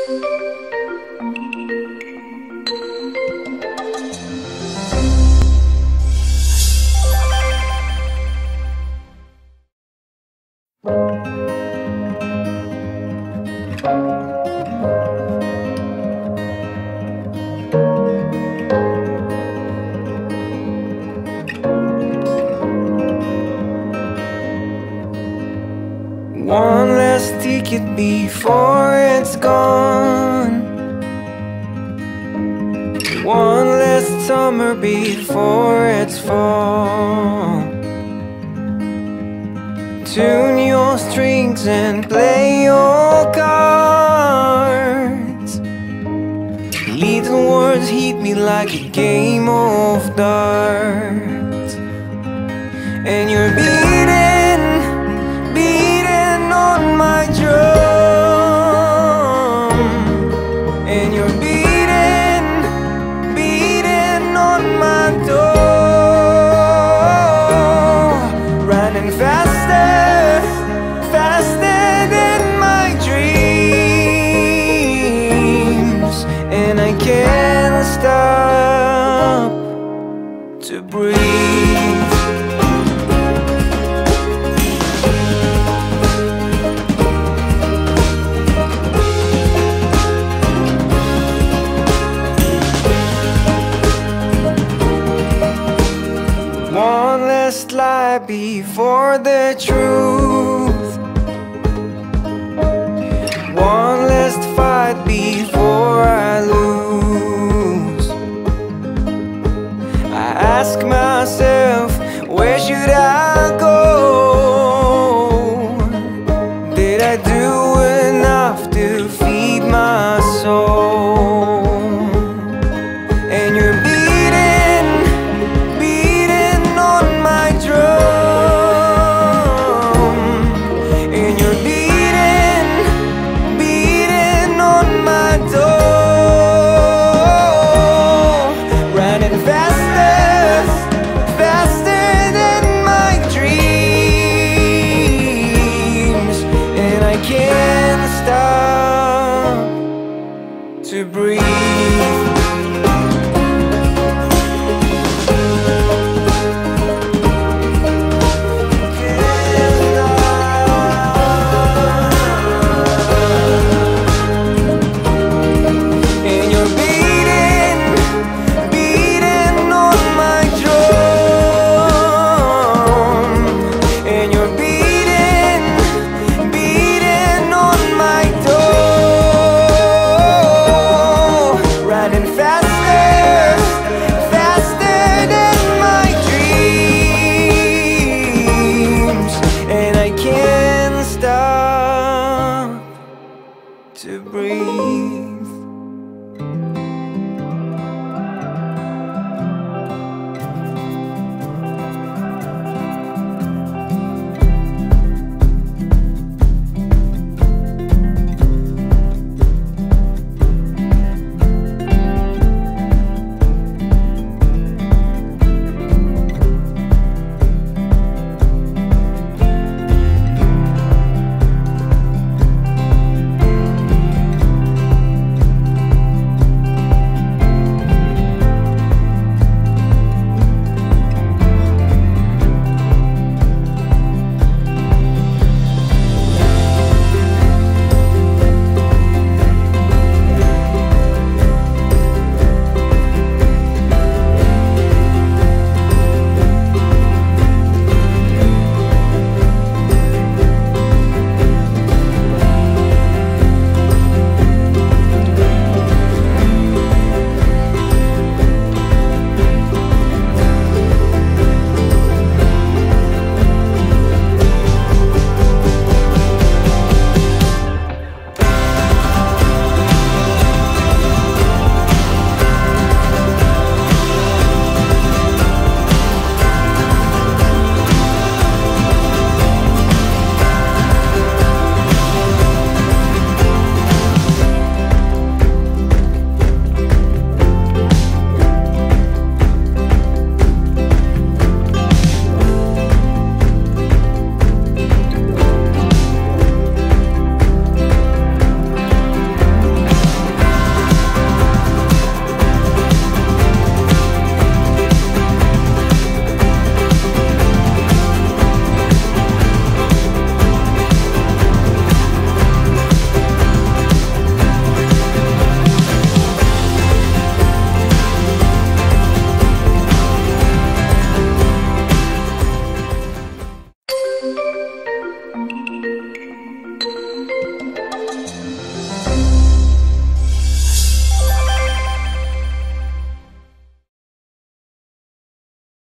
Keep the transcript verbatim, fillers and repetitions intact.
One last ticket before it's gone. One last summer before it's fall. Tune your strings and play your cards. Little words hit me like a game of darts. And you're beating, beating on my drum. And you're beating, beating on my door. Running faster, faster than my dreams. And I can't stop to breathe. One last lie before the truth. One last fight before I lose. I ask myself, where should I go? Did I do enough to feed my soul? And you're beating, beating on my drum. And you're beating, beating on my door. Running faster, faster than my dreams. And I can't stop to breathe. And you're beating, beating on my drum. And you're beating, beating on my door. Running faster, faster than my dreams. And I can't stop to breathe.